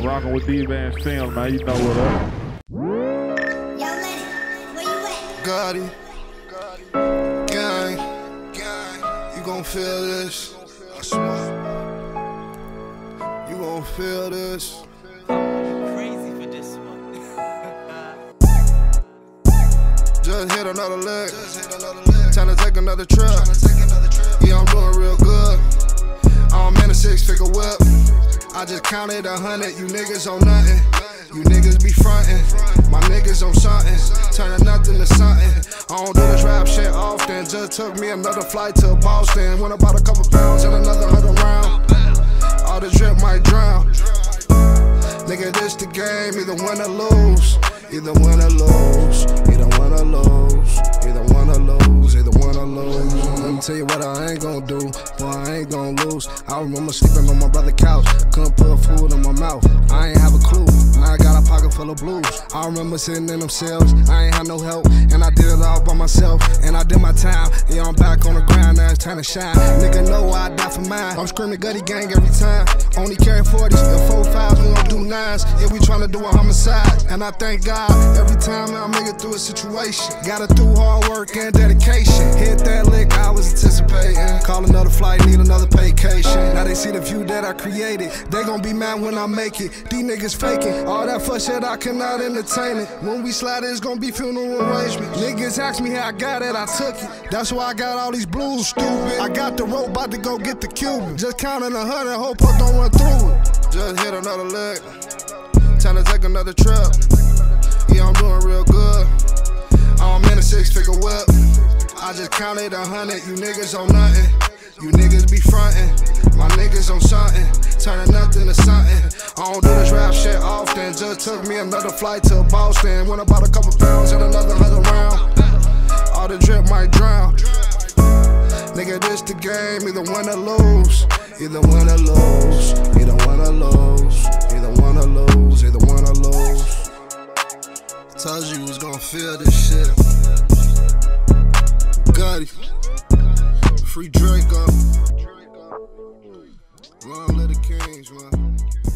Rockin' with D-Vance Film, man. You know what up. Yo, Lenny, where you at? Gotti, gang, you gon' feel this. I swear. You gon' feel this. Crazy for this one. Just hit another leg. Time to take another trip. Yeah, I'm doing real good. I'm in a 6-figure whip. I just counted 100. You niggas on nothing. You niggas be frontin'. My niggas on something. Turning nothing to something. I don't do this rap shit often. Just took me another flight to Boston. Went about a couple pounds and another 100 round. All the drip might drown. Nigga, this the game. Either win or lose. Either win or lose. Either win or lose. Either win or lose. Either win or lose. Let me tell you what I ain't gon' do. Boy, I ain't gon' lose. I remember sleeping on my brother's couch. Couldn't put food in my mouth. I ain't have a clue. Now I got a pocket full of blues. I remember sitting in them cells. I ain't had no help. And I did it all by myself. And I did my time. Yeah, I'm back on the ground. Now it's time to shine. Nigga know I die for mine. I'm screaming Gotti gang every time. Only carry 40s and 4-5s. We don't do 9s. Yeah, we tryna do a homicide. And I thank God every time I make it through a situation. Got it through hard work and dedication. Hit that lick, I was anticipating. Call another flight, need another vacation. Now they see the view that I created. They gon' be mad when I make it. These niggas faking. All that fuck shit, I cannot entertain it. When we slide, it's gon' be funeral arrangement. Niggas ask me how I got it, I took it. That's why I got all these blues, stupid. I got the rope, about to go get the Cuban. Just counting 100, hope I don't run through it. Just hit another leg. Time to take another trip. Yeah, I'm doing real good. I'm in a 6-figure whip. I just counted 100. You niggas on nothing. You niggas be frontin'. My niggas on something. Turning nothing to something. I don't do this rap shit often. Just took me another flight to Boston. Went about a couple pounds and another 100 round. All the drip might drown. Nigga, this the game. Either win or lose. Either win or lose. Either win or lose. Either win or lose. Either win or lose. Told you was gonna feel this shit. Gotti. Free Draco. Long live the Kings, man.